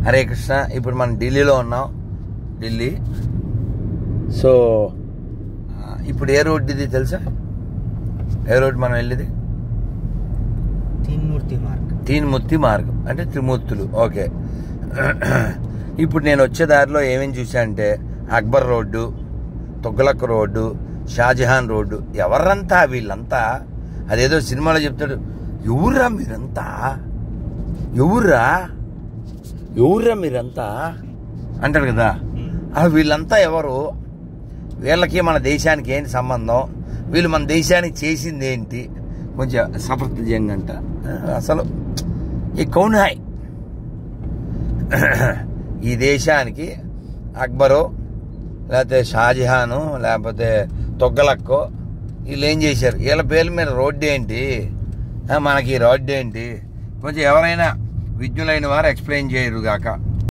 హరే కృష్ణ. ఇప్పుడు మనం ఢిల్లీలో ఉన్నాం. ఢిల్లీ. సో ఇప్పుడు ఏ రోడ్డు ఇది తెలుసా? ఏ రోడ్డు మనం వెళ్ళేది? తీన్మూర్తి మార్గం అంటే త్రిమూర్తులు. ఓకే. ఇప్పుడు నేను వచ్చే దారిలో ఏమేమి చూసా అంటే Akbar road, Tughlaq road, Shahjahan road. ఎవర్రంతా వీళ్ళంతా? అదేదో సినిమాలో చెప్తాడు, ఎవర్రా మీరంతా, ఎవర్రా మీరంతా అంటాడు కదా. వీళ్ళంతా ఎవరు? వీళ్ళకి మన దేశానికి ఏంటి సంబంధం? వీళ్ళు మన దేశానికి చేసింది ఏంటి? కొంచెం సఫర్తజంగా అంట. అసలు ఈ కౌనాయ్ ఈ దేశానికి అక్బరు లేకపోతే షాజహాను లేకపోతే తొగ్గలక్కో వీళ్ళు ఏం చేశారు? వీళ్ళ పేర్ల మీద రోడ్డు ఏంటి? మనకి రోడ్డు ఏంటి? కొంచెం ఎవరైనా విజ్ఞులైన వారు ఎక్స్ప్లెయిన్ చేయరు గాక.